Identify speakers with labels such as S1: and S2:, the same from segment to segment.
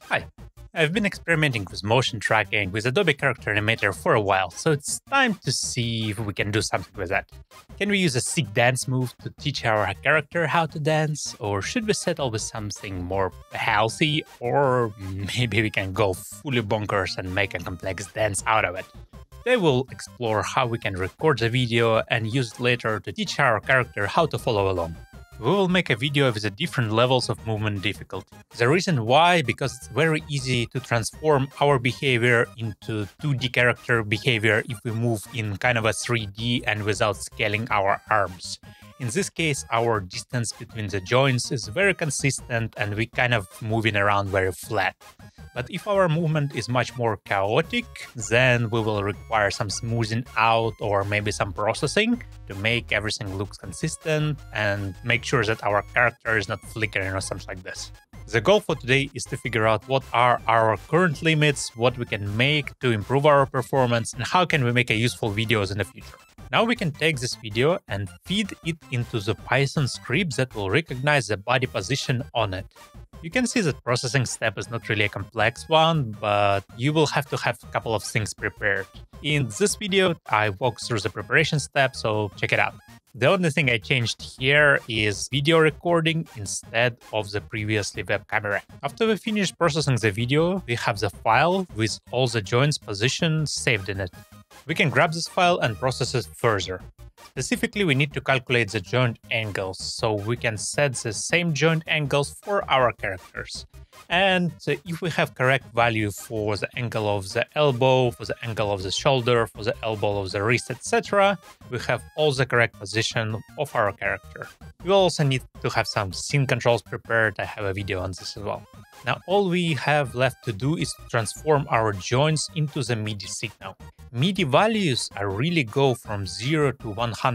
S1: Hi, I've been experimenting with motion tracking with Adobe Character Animator for a while, so it's time to see if we can do something with that. Can we use a sick dance move to teach our character how to dance, or should we settle with something more healthy, or maybe we can go fully bonkers and make a complex dance out of it? Today we'll explore how we can record the video and use it later to teach our character how to follow along. We will make a video with the different levels of movement difficulty. The reason why, because it's very easy to transform our behavior into 2D character behavior if we move in kind of a 3D and without scaling our arms. In this case, our distance between the joints is very consistent and we kind of moving around very flat. But if our movement is much more chaotic, then we will require some smoothing out or maybe some processing to make everything look consistent and make sure that our character is not flickering or something like this. The goal for today is to figure out what are our current limits, what we can make to improve our performance, and how can we make a useful videos in the future. Now we can take this video and feed it into the Python script that will recognize the body position on it. You can see that processing step is not really a complex one, but you will have to have a couple of things prepared. In this video, I walk through the preparation step, so check it out. The only thing I changed here is video recording instead of the previously web camera. After we finish processing the video, we have the file with all the joints positions saved in it. We can grab this file and process it further. Specifically, we need to calculate the joint angles, so we can set the same joint angles for our characters. And if we have correct value for the angle of the elbow, for the angle of the shoulder, for the elbow of the wrist, etc., we have all the correct position of our character. We also need to have some scene controls prepared. I have a video on this as well. Now, all we have left to do is to transform our joints into the MIDI signal. MIDI values really go from 0 to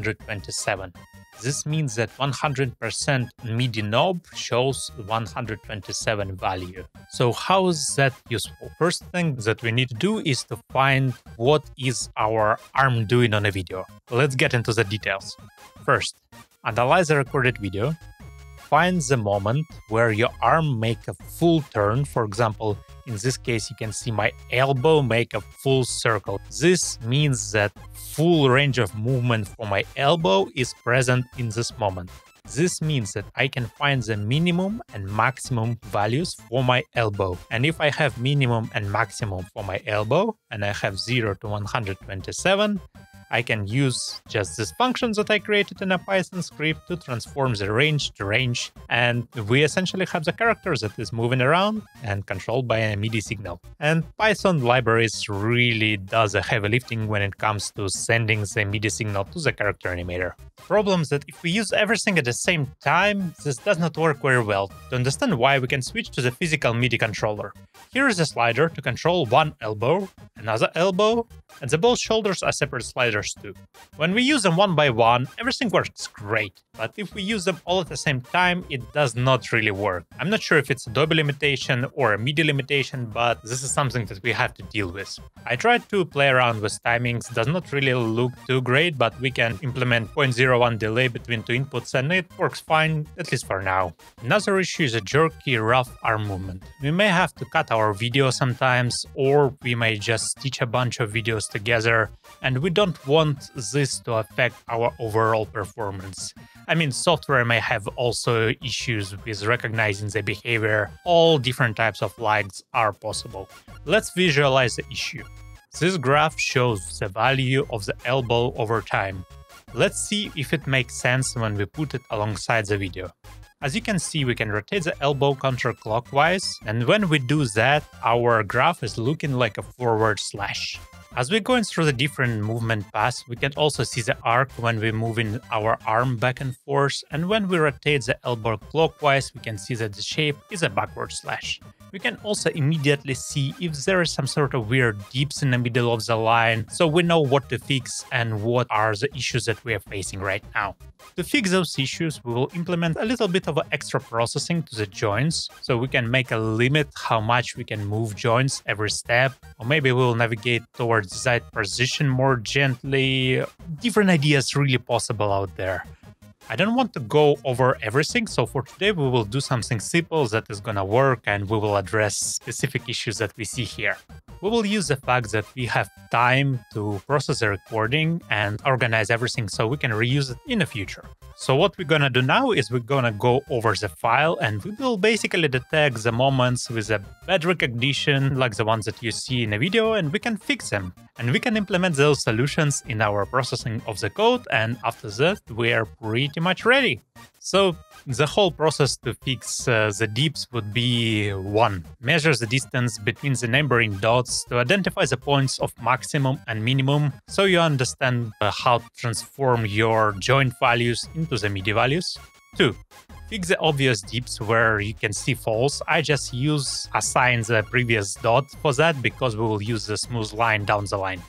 S1: 127. This means that 100% MIDI knob shows 127 value. So how is that useful? First thing that we need to do is to find what is our arm doing on a video. Let's get into the details. First, analyze the recorded video. Find the moment where your arm make a full turn. For example, in this case, you can see my elbow make a full circle. This means that full range of movement for my elbow is present in this moment. This means that I can find the minimum and maximum values for my elbow. And if I have minimum and maximum for my elbow, and I have 0 to 127, I can use just this function that I created in a Python script to transform the range to range, and we essentially have the character that is moving around and controlled by a MIDI signal. And Python libraries really does a heavy lifting when it comes to sending the MIDI signal to the character animator. Problem is that if we use everything at the same time, this does not work very well. To understand why, we can switch to the physical MIDI controller. Here is a slider to control one elbow, another elbow, and the both shoulders are separate sliders too. When we use them one by one, everything works great, but if we use them all at the same time, it does not really work. I'm not sure if it's Adobe limitation or a MIDI limitation, but this is something that we have to deal with. I tried to play around with timings, does not really look too great, but we can implement 0.01 delay between two inputs and it works fine, at least for now. Another issue is a jerky, rough arm movement. We may have to cut our video sometimes, or we may just stitch a bunch of videos together, and we don't want this to affect our overall performance. I mean, software may have also issues with recognizing the behavior. All different types of lags are possible. Let's visualize the issue. This graph shows the value of the elbow over time. Let's see if it makes sense when we put it alongside the video. As you can see, we can rotate the elbow counterclockwise, and when we do that, our graph is looking like a forward slash. As we're going through the different movement paths, we can also see the arc when we're moving our arm back and forth, and when we rotate the elbow clockwise, we can see that the shape is a backward slash. We can also immediately see if there is some sort of weird dips in the middle of the line, so we know what to fix and what are the issues that we are facing right now. To fix those issues, we will implement a little bit of extra processing to the joints, so we can make a limit how much we can move joints every step, or maybe we'll navigate towards that position more gently. Different ideas really possible out there. I don't want to go over everything, so for today we will do something simple that is gonna work and we will address specific issues that we see here. We will use the fact that we have time to process the recording and organize everything so we can reuse it in the future. So what we're gonna do now is we're gonna go over the file and we will basically detect the moments with a bad recognition like the ones that you see in the video, and we can fix them. And we can implement those solutions in our processing of the code, and after that we are pretty much ready. So the whole process to fix the dips would be 1. Measure the distance between the neighboring dots to identify the points of maximum and minimum so you understand how to transform your joint values into the midi values. 2. Fix the obvious dips where you can see false. I just assign the previous dot for that because we will use the smooth line down the line.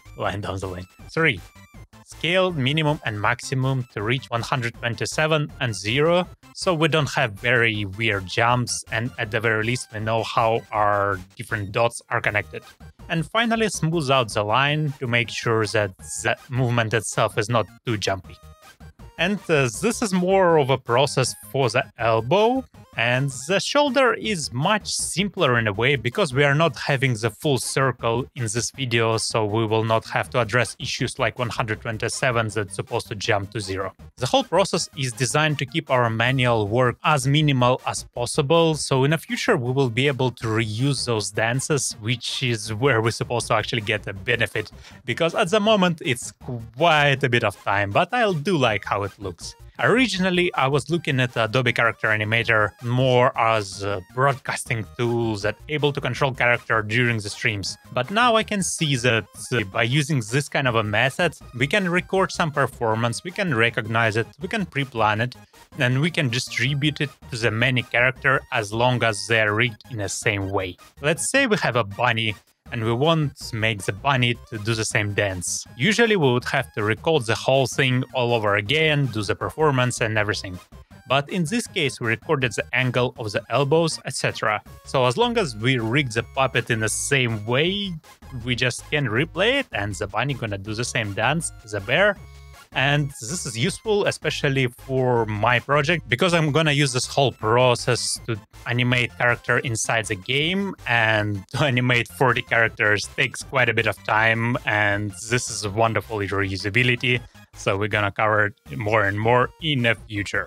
S1: 3. Scale minimum and maximum to reach 127 and 0, so we don't have very weird jumps, and at the very least we know how our different dots are connected. And finally, smooth out the line to make sure that the movement itself is not too jumpy. And this is more of a process for the elbow, and the shoulder is much simpler in a way because we are not having the full circle in this video, so we will not have to address issues like 127 that's supposed to jump to 0. The whole process is designed to keep our manual work as minimal as possible, so in the future we will be able to reuse those dances, which is where we're supposed to actually get a benefit, because at the moment it's quite a bit of time, but I do like how it looks. Originally, I was looking at Adobe Character Animator more as a broadcasting tool that able to control character during the streams. But now I can see that by using this kind of a method, we can record some performance, we can recognize it, we can pre-plan it, and we can distribute it to the many characters as long as they're rigged in the same way. Let's say we have a bunny and we want to make the bunny to do the same dance. Usually we would have to record the whole thing all over again, do the performance and everything. But in this case, we recorded the angle of the elbows, etc. So as long as we rig the puppet in the same way, we just can replay it and the bunny gonna do the same dance as a bear. And this is useful, especially for my project, because I'm gonna use this whole process to animate character inside the game, and to animate 40 characters takes quite a bit of time, and this is wonderful reusability, so we're gonna cover it more and more in the future.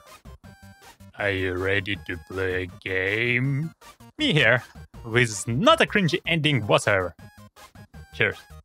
S1: Are you ready to play a game? Me here, with not a cringy ending whatsoever. Cheers.